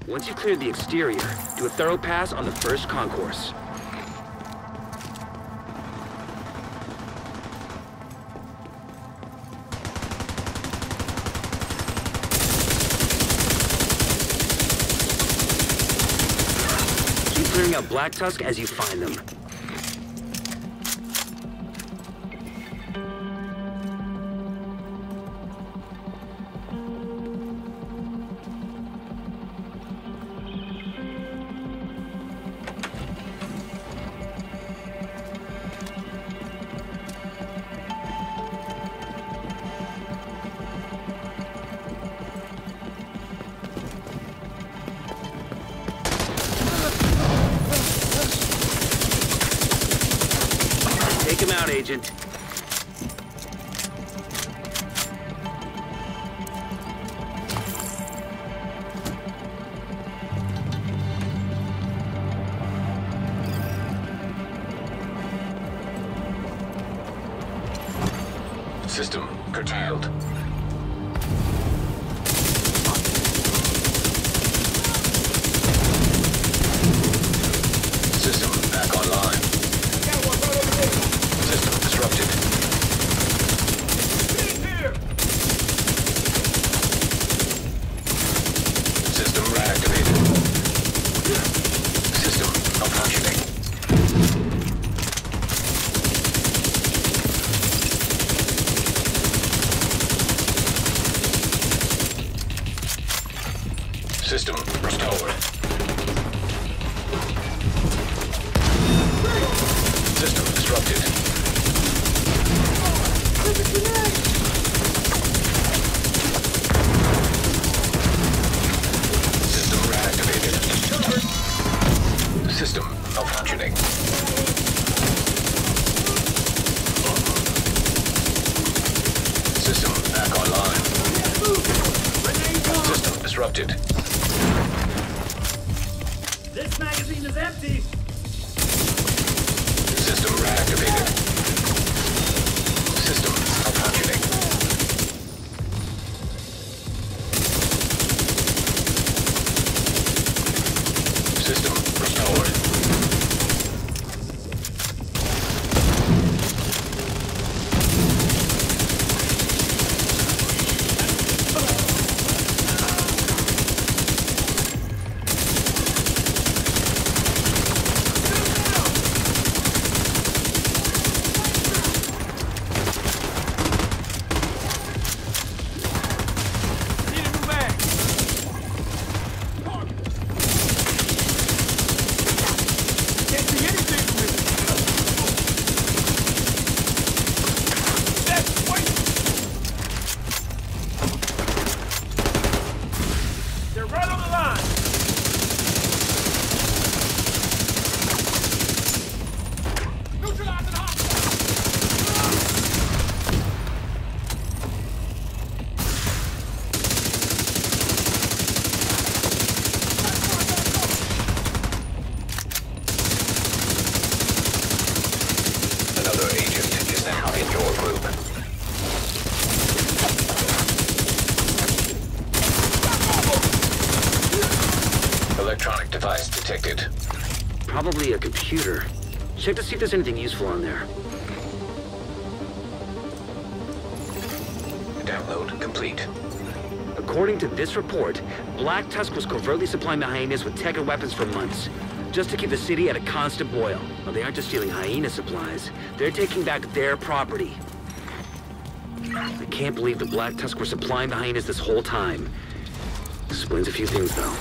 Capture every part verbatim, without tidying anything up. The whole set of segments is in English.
Once you clear the exterior, do a thorough pass on the first concourse. Keep clearing out Black Tusk as you find them. Take him out, Agent. System curtailed. System back online. System disrupted. System reactivated. System malfunctioning. System restored. System disrupted. System reactivated. System malfunctioning. System back online. System disrupted. This magazine is empty! System reactivated. System malfunctioning. System restored. Electronic device detected. Probably a computer. Check to see if there's anything useful on there. Download complete. According to this report, Black Tusk was covertly supplying the hyenas with tech and weapons for months, just to keep the city at a constant boil. Well, they aren't just stealing hyena supplies. They're taking back their property. I can't believe the Black Tusk were supplying the hyenas this whole time. Explains a few things, though.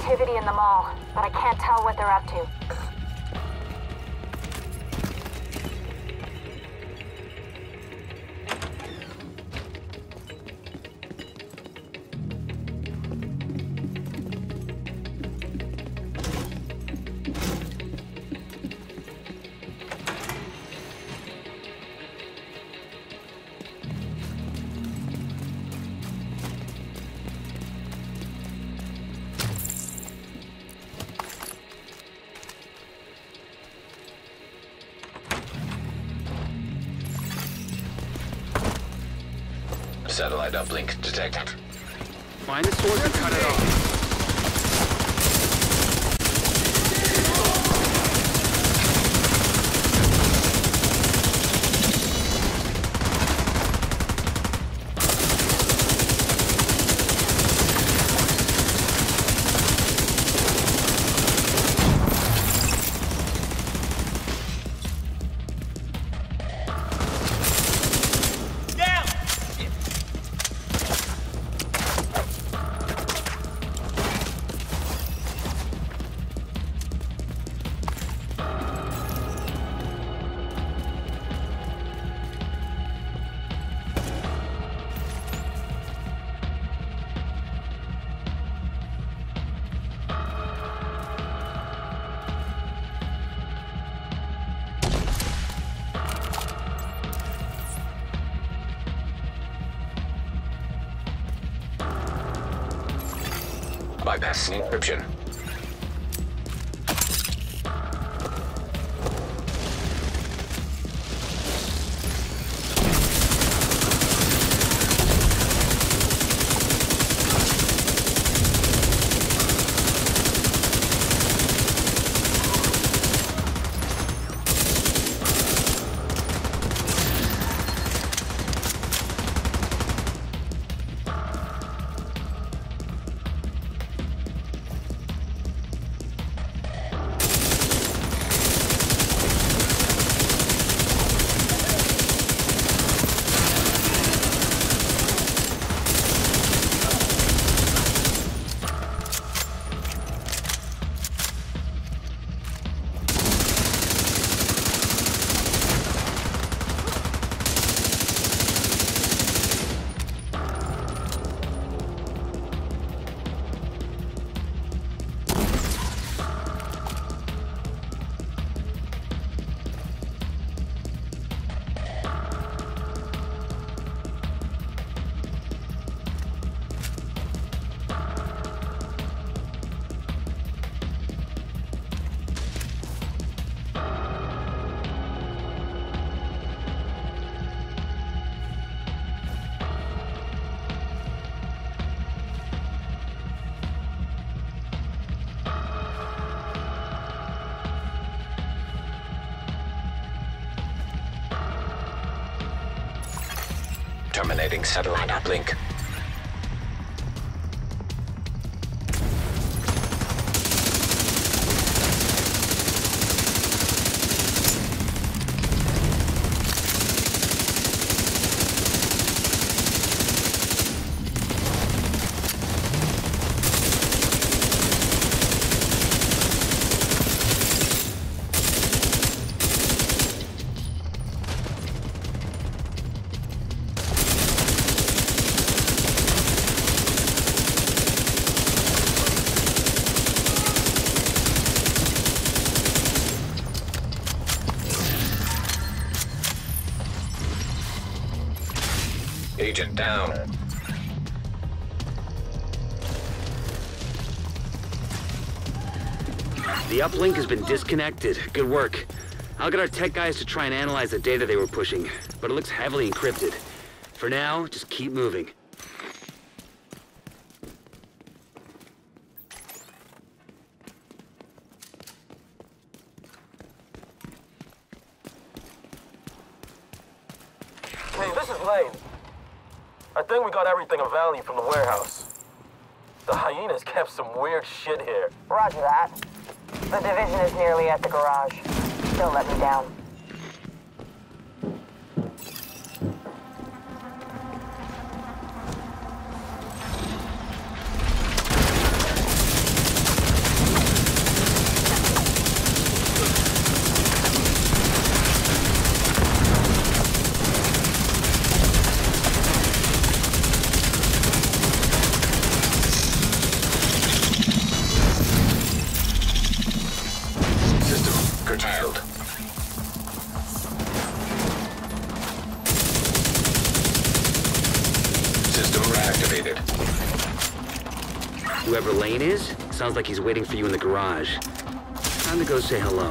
activity in the mall, but I can't tell what they're up to. Satellite uplink detected. Find the source and cut it off. Bypassing encryption. Terminating satellite uplink. Agent down. The uplink has been disconnected. Good work. I'll get our tech guys to try and analyze the data they were pushing, but it looks heavily encrypted. For now, just keep moving. Hey, this is Lane. I think we got everything of value from the warehouse. The hyenas kept some weird shit here. Roger that. The division is nearly at the garage. Don't let me down. System reactivated. Whoever Lane is, sounds like he's waiting for you in the garage. Time to go say hello.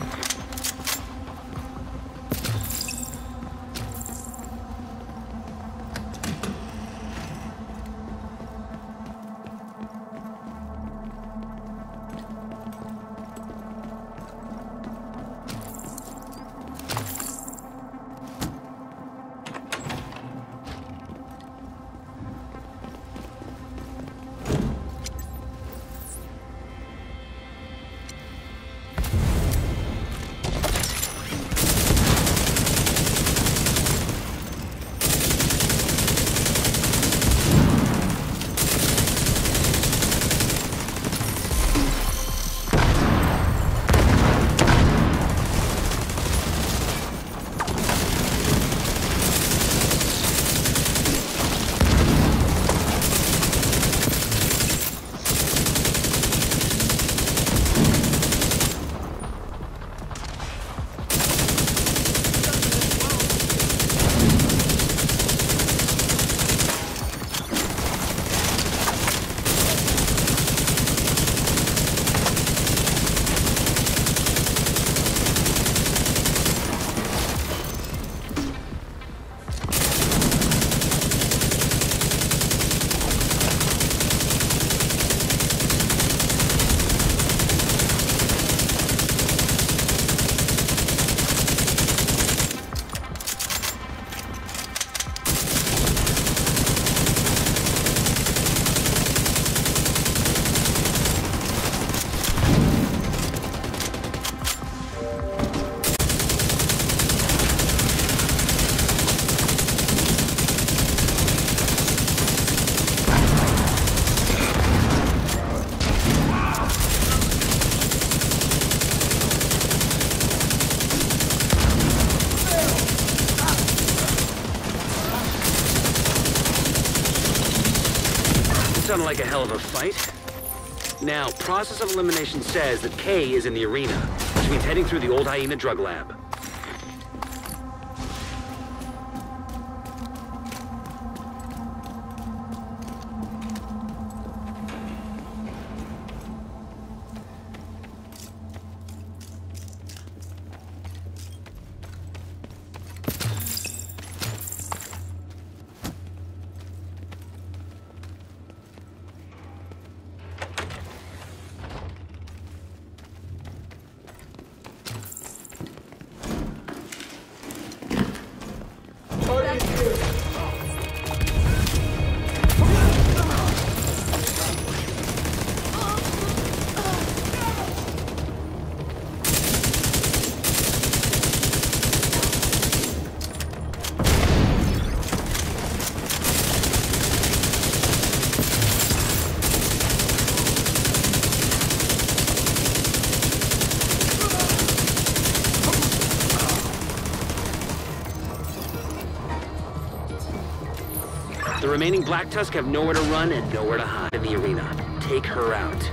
Sounded like a hell of a fight. Now, process of elimination says that Kay is in the arena, which means heading through the old Hyena drug lab. The remaining Black Tusk have nowhere to run and nowhere to hide in the arena. Take her out.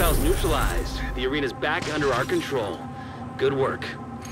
hostiles neutralized. The arena's back under our control. Good work.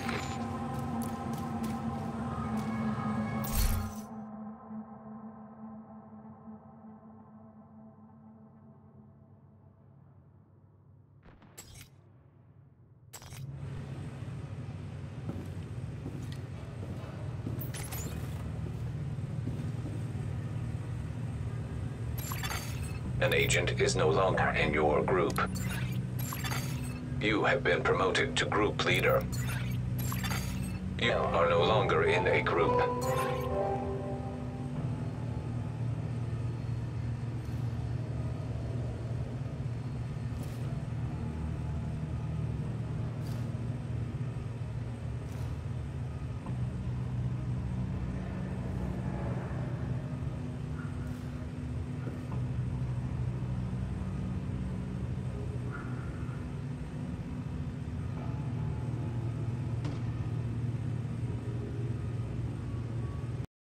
An agent is no longer in your group. You have been promoted to group leader. You are no longer in a group.